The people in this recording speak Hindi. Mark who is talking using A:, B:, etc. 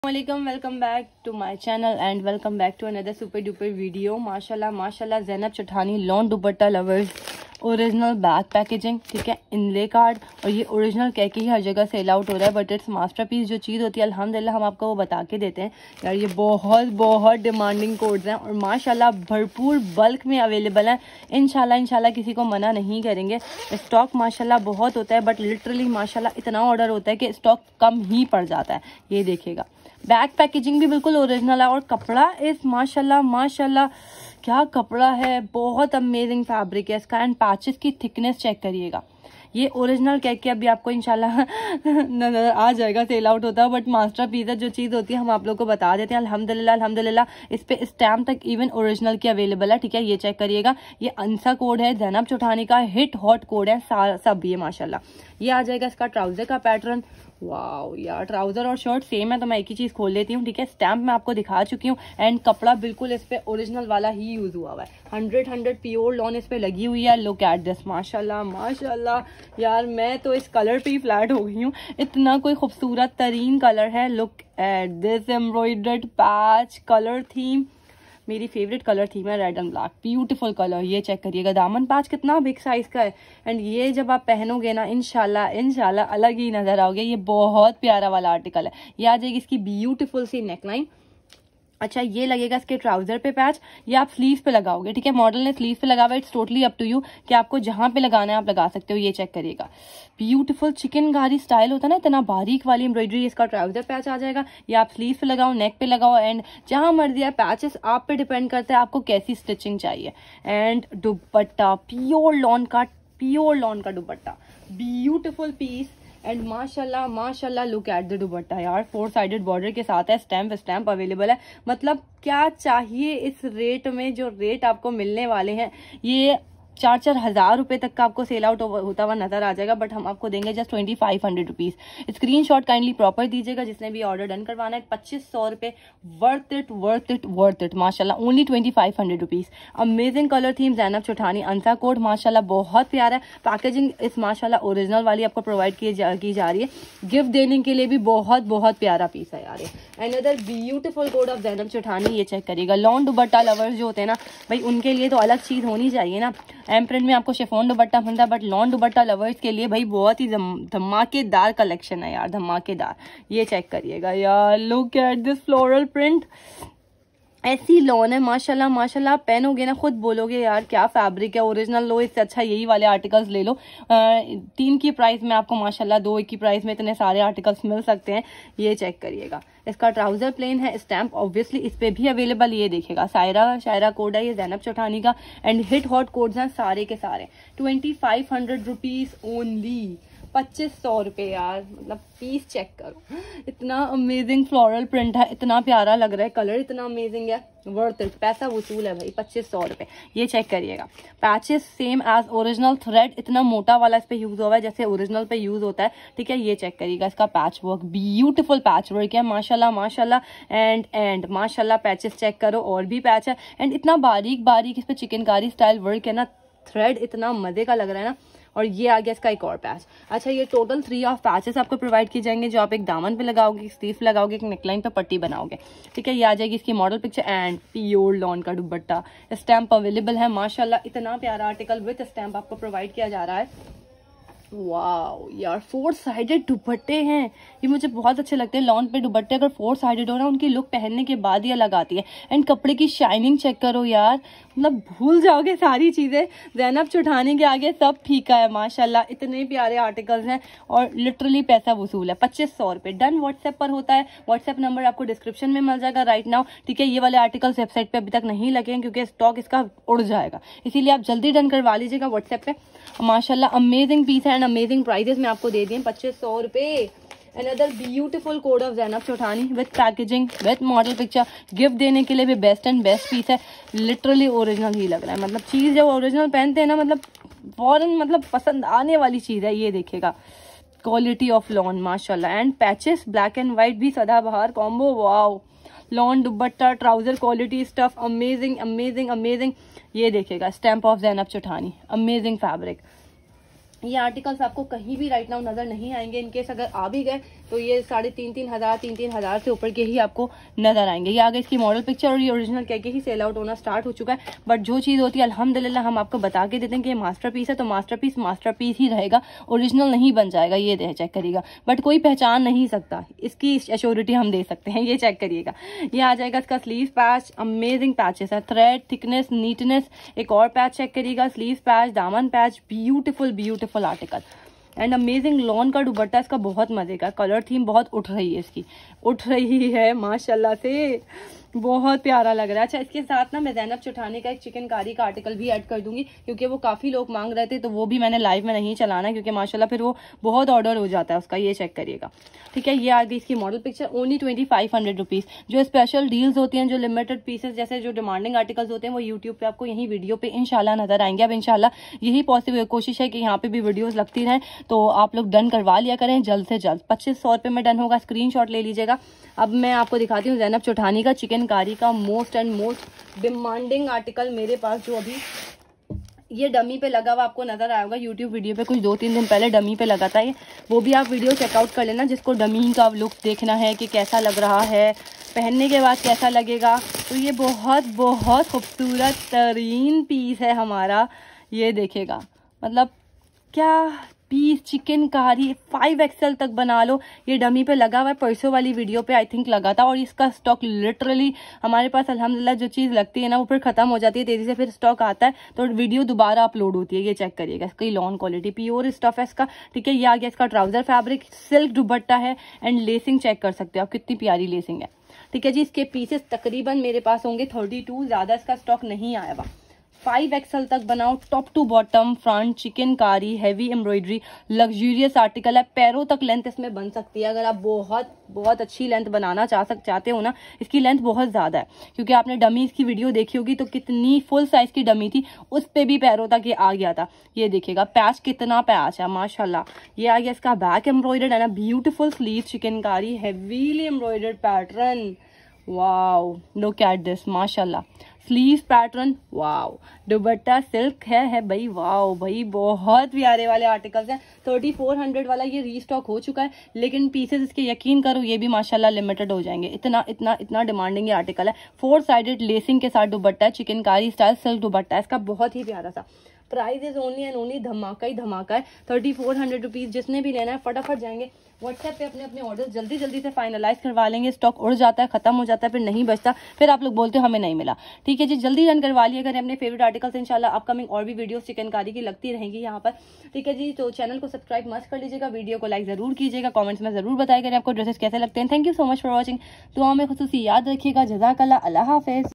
A: वालेकुम, welcome back to my channel and welcome back to another super duper video. माशाल्लाह Zainab Chauthani lawn dupatta lovers, original back packaging, ठीक है, इनले कार्ड, और ये ओरिजिनल कह के ही हर जगह सेल आउट हो रहा है, बट इट्स मास्टरपीस। जो चीज़ होती है अल्हम्दुलिल्लाह हम आपको वो बता के देते हैं यार। ये बहुत डिमांडिंग कोड्स हैं और माशाल्लाह भरपूर बल्क में अवेलेबल है। इंशाल्लाह किसी को मना नहीं करेंगे। स्टॉक माशाल्लाह बहुत होता है, बट लिटरली माशाल्लाह इतना ऑर्डर होता है कि स्टॉक कम ही पड़ जाता है। ये देखिएगा, बैक पैकेजिंग भी बिल्कुल ओरिजिनल है और कपड़ा इस माशाल्लाह क्या कपड़ा है, बहुत अमेजिंग फैब्रिक है इसका। एंड पैचेस की थिकनेस चेक करिएगा, ये ओरिजिनल कह के अभी आपको इंशाल्लाह नजर आ जाएगा, सेल आउट होता है, बट मास्टरपीस है। जो चीज़ होती है हम आप लोग को बता देते हैं। अल्हम्दुलिल्लाह इस पे स्टैम्प तक इवन ओरिजिनल की अवेलेबल है, ठीक है। ये चेक करिएगा, ये अंसा कोड है, ज़ैनब चौठानी का हिट हॉट कोड है सब। ये माशाल्लाह ये आ जाएगा इसका ट्राउजर का पैटर्न। वाओ यार, ट्राउजर और शर्ट सेम है, तो मैं एक ही चीज खोल लेती हूँ, ठीक है। स्टैम्प मैं आपको दिखा चुकी हूँ एंड कपड़ा बिल्कुल इस पे ओरिजिनल वाला ही यूज हुआ है। 100 प्योर लॉन इस पे लगी हुई है। लुक एट दिस, माशाल्लाह यार, मैं तो इस कलर पे ही फ्लैट हो गई हूँ। इतना कोई खूबसूरत तरीन कलर है। Look at this embroidered patch colour theme, मेरी फेवरेट कलर थी मैं red and black, beautiful colour. ये चेक करिएगा, दामन पैच कितना बिग साइज का है। एंड ये जब आप पहनोगे ना इंशाल्लाह अलग ही नजर आओगे। ये बहुत प्यारा वाला आर्टिकल है। ये आ जाएगी इसकी ब्यूटीफुल सी नेकलाइन। अच्छा, ये लगेगा इसके ट्राउजर पे पैच, ये आप स्लीव पे लगाओगे, ठीक है। मॉडल ने स्लीव पे लगा हुआ है, it's totally up to you कि आपको जहां पे लगाना है आप लगा सकते हो। ये चेक करिएगा, ब्यूटीफुल चिकनकारी स्टाइल होता है ना, इतना बारीक वाली एम्ब्रॉयडरी। इसका ट्राउजर पैच आ जाएगा, ये आप स्लीव पे लगाओ, नेक पे लगाओ, एंड जहां मर्जी है। पैचेस आप पे डिपेंड करता है आपको कैसी स्टिचिंग चाहिए। एंड दुपट्टा प्योर लॉन का दुपट्टा, ब्यूटीफुल पीस। एंड माशाल्लाह लुक एट द दुपट्टा यार, 4 साइडेड बॉर्डर के साथ है, स्टैम्प अवेलेबल है। मतलब क्या चाहिए इस रेट में, जो रेट आपको मिलने वाले हैं। ये 4-4 हज़ार रुपए तक का आपको सेल आउट होता हुआ नजर आ जाएगा, बट हम आपको देंगे just 2500 rupees. Screenshot kindly proper दीजिएगा जिसने भी ऑर्डर डन करवाना है। 2500 रुपए, वर्थ इट माशाल्लाह, only 2500 rupees. Amazing colour theme, Zainab Chauthani Ansa code, माशाल्लाह बहुत प्यारा है। पैकेजिंग इस माशाल्लाह ओरिजिनल वाली आपको प्रोवाइड की जा रही है। गिफ्ट देने के लिए भी बहुत प्यारा पीस है यार। Another beautiful code of Zainab Chauthani, ये चेक करिएगा। लॉन दुपट्टा लवर्स जो होते हैं ना भाई, उनके लिए तो अलग चीज होनी चाहिए ना। एम प्रिंट में आपको शिफॉन दुपट्टा मिलता है, बट लॉन दुपट्टा लवर्स के लिए भाई बहुत ही धमाकेदार कलेक्शन है यार, धमाकेदार। ये चेक करिएगा यार, look at this floral print. ऐसी लॉन है माशाल्लाह, पहनोगे ना खुद बोलोगे यार क्या फैब्रिक है, ओरिजिनल लो, इससे अच्छा यही वाले आर्टिकल्स ले लो। 3 की प्राइस में आपको माशाल्लाह 2 की प्राइस में इतने सारे आर्टिकल्स मिल सकते हैं। ये चेक करिएगा, इसका ट्राउजर प्लेन है, स्टैम्प ऑब्वियसली इस पे भी अवेलेबल। ये देखिएगा, शायरा कोड है ये ज़ैनब चौठानी का। एंड हिट हॉट कोड्स हैं सारे के सारे। 2500 रुपीज ओनली, 2500 रुपए यार। मतलब पीस चेक करो, इतना अमेजिंग फ्लोरल प्रिंट है, इतना प्यारा लग रहा है, कलर इतना अमेजिंग है, वर्थ इट, पैसा वसूल है भाई। 2500 रुपए। ये चेक करिएगा, patches same as original, thread इतना मोटा वाला इस पे यूज हुआ है जैसे ओरिजिनल पे यूज होता है, ठीक है। ये चेक करिएगा, इसका patch work, beautiful patch work है माशाल्लाह। एंड माशाल्लाह पैचेस चेक करो, और भी पैच है। एंड इतना बारीक इस पे चिकनकारी स्टाइल वर्क है ना, थ्रेड इतना मजे का लग रहा है ना। और ये आ गया इसका एक और पैच। अच्छा, ये टोटल 3 ऑफ पैचेस आपको प्रोवाइड किए जाएंगे, जो आप एक दामन पे लगाओगे, स्लीव लगाओगे, एक नेकलाइन पे पट्टी बनाओगे, ठीक है। ये आ जाएगी इसकी model picture. And pure lawn का दुपट्टा, स्टैम्प अवेलेबल है माशाल्लाह। इतना प्यारा आर्टिकल विद स्टैम्प आपको प्रोवाइड किया जा रहा है। वाओ यार, 4 साइडेड दुपट्टे हैं, ये मुझे बहुत अच्छे लगते हैं। लॉन पे दुपट्टे अगर 4 साइडेड हो ना, उनकी लुक पहनने के बाद ही अलग आती है। एंड कपड़े की शाइनिंग चेक करो यार, मतलब भूल जाओगे सारी चीजें। ज़ैनब चौठानी के आगे सब फीका है माशाल्लाह। इतने प्यारे आर्टिकल्स हैं और लिटरली पैसा वसूल है। 2500 रुपए। डन व्हाट्सएप पर होता है, व्हाट्सएप नंबर आपको डिस्क्रिप्शन में मिल जाएगा राइट नाउ, ठीक है। ये वाले आर्टिकल्स वेबसाइट पे अभी तक नहीं लगे हैं क्योंकि स्टॉक इसका उड़ जाएगा, इसीलिए आप जल्दी डन करवा लीजिएगा व्हाट्सएप पे। माशाल्लाह अमेजिंग पीस है एंड अमेजिंग प्राइजेस में आपको दे दिए 2500 रुपए। Another beautiful code of Zainab Chauthani with packaging, with model picture. Gift देने के लिए भी बेस्ट पीस है, लिटरली ओरिजिनल ही लग रहा है। मतलब चीज जब ओरिजिनल पहनते हैं ना, मतलब फौरन मतलब पसंद आने वाली चीज है। ये देखिएगा, क्वालिटी ऑफ लॉन माशाल्लाह। And patches black and white भी सदाबहार combo, wow. Lawn dupatta, trouser quality stuff, amazing. ये देखिएगा, stamp of Zainab Chauthani, amazing fabric. ये आर्टिकल्स आपको कहीं भी राइट नाउ नजर नहीं आएंगे। इनकेस अगर आ भी गए तो ये 3,500 से ऊपर के ही आपको नजर आएंगे। ये आगे इसकी मॉडल पिक्चर और ये ओरिजिनल कह के ही सेल आउट होना स्टार्ट हो चुका है। बट जो चीज़ होती है अल्हम्दुलिल्लाह हम आपको बता के देते हैं कि ये मास्टरपीस है, तो मास्टरपीस ही रहेगा, ओरिजिनल नहीं बन जाएगा। ये चेक करिएगा, बट कोई पहचान नहीं सकता, इसकी एश्योरिटी हम दे सकते हैं। ये चेक करिएगा, ये आ जाएगा इसका स्लीव पैच, अमेजिंग पैचेस है, थ्रेड थिकनेस नीटनेस। एक और पैच चेक करिएगा, स्लीव पैच, दामन patch, beautiful article and amazing lawn का दुपट्टा इसका बहुत मजे का, कलर थीम बहुत उठ रही है, इसकी उठ रही है माशाल्लाह से, बहुत प्यारा लग रहा है। अच्छा, इसके साथ ना मैं ज़ैनब चौठानी का एक चिकनकारी का आर्टिकल भी ऐड कर दूंगी, क्योंकि वो काफ़ी लोग मांग रहे थे, तो वो भी मैंने लाइव में नहीं चलाना, क्योंकि माशाल्लाह फिर वो बहुत ऑर्डर हो जाता है उसका। ये चेक करिएगा, ठीक है। ये आ गई इसकी मॉडल पिक्चर, ओनली 2500 रुपीज़। जो स्पेशल डील्स होती हैं, जो लिमिटेड पीसेस जैसे जो डिमांडिंग आर्टिकल्स होते हैं, वो यूट्यूब पे आपको यही वीडियो पे इंशाल्लाह नजर आएंगे। अब इंशाल्लाह यही पॉसिबल कोशिश है कि यहाँ पे भी वीडियोस लगती रहें, तो आप लोग डन करवा लिया करें जल्द से जल्द। 2500 रुपये में डन होगा, स्क्रीनशॉट ले लीजिएगा। अब मैं आपको दिखाती हूँ ज़ैनब चौठानी का चिकनकारी का मोस्ट डिमांडिंग आर्टिकल मेरे पास, जो अभी ये डमी पे लगा हुआ आपको नजर आएगा यूट्यूब वीडियो पे, कुछ 2-3 दिन पहले डमी पे लगा था ये, वो भी आप वीडियो चेकआउट कर लेना, जिसको डमी का लुक देखना है कि कैसा लग रहा है, पहनने के बाद कैसा लगेगा। तो ये बहुत खूबसूरत तरीन पीस है हमारा, ये देखेगा, मतलब क्या पीस, चिकनकारी 5XL तक बना लो। ये डमी पे लगा हुआ है, परसों वाली वीडियो पे आई थिंक लगा था, और इसका स्टॉक लिटरली हमारे पास अल्हम्दुलिल्लाह जो चीज़ लगती है ना वो फिर खत्म हो जाती है तेजी से, फिर स्टॉक आता है तो वीडियो दोबारा अपलोड होती है। ये चेक करिएगा, इसकी लॉन क्वालिटी प्योर स्टफ है इसका, ठीक है। ये आ गया इसका ट्राउजर फैब्रिक, सिल्क दुपट्टा है एंड लेसिंग चेक कर सकते हो आप, कितनी प्यारी लेसिंग है, ठीक है जी। इसके पीसेस तकरीबन मेरे पास होंगे 32, ज़्यादा इसका स्टॉक नहीं आया हुआ। 5XL तक बनाओ, top to bottom, front chikankari, heavy embroidery, luxurious article है, पैरों तक लेंथ इसमें बन सकती है। अगर आप बहुत अच्छी लेंथ बनाना चाहते हो ना, इसकी लेंथ बहुत ज़्यादा है, क्योंकि आपने डमी की वीडियो देखी होगी तो कितनी फुल साइज की डमी थी, उस पर भी पैरों तक ये आ गया था। ये देखिएगा पैच, कितना पैच है माशाल्लाह। ये आ गया इसका बैक एम्ब्रॉयडर्ड है ना, beautiful sleeve chikankari, heavily embroidered pattern, wow look at this माशाल्लाह, sleeve pattern, wow, dupatta silk है भाई, वाओ भाई, बहुत प्यारे वाले आर्टिकल्स हैं। 3400 वाला ये रीस्टॉक हो चुका है, लेकिन पीसेस इसके यकीन करो ये भी माशाल्लाह लिमिटेड हो जाएंगे, इतना डिमांडिंग ये आर्टिकल है। 4 साइडेड लेसिंग के साथ दुपट्टा है, चिकनकारी स्टाइल सिल्क दुपट्टा है इसका, बहुत ही प्यारा सा। Price is only and only धमाका ही धमाका है, 3400 रुपीज़। जिसने भी लेना है फटाफट जाएंगे व्हाट्सएप पे अपने ऑर्डर जल्दी से फाइनलाइज करवा लेंगे। स्टॉक उड़ जाता है, खत्म हो जाता है, फिर नहीं बचता, फिर आप लोग बोलते हो हमें नहीं मिला, ठीक है जी। जल्दी रन करवा लिया करें अपने फेवरेट आर्टिकल्स, इंशाल्लाह अपकमिंग और भी वीडियोस चिकनकारी की लगती रहेंगी यहाँ पर, ठीक है जी। तो चैनल को सब्सक्राइब मस्त कर लीजिएगा, वीडियो को लाइक जरूर कीजिएगा, कॉमेंट्स में जरूर बताया करें आपको ड्रेसेस कैसे लगते हैं। Thank you so much for watching, दुआ में खुसूसी याद रखिएगा। जज़ाकल्लाह, अल्लाह हाफिज़।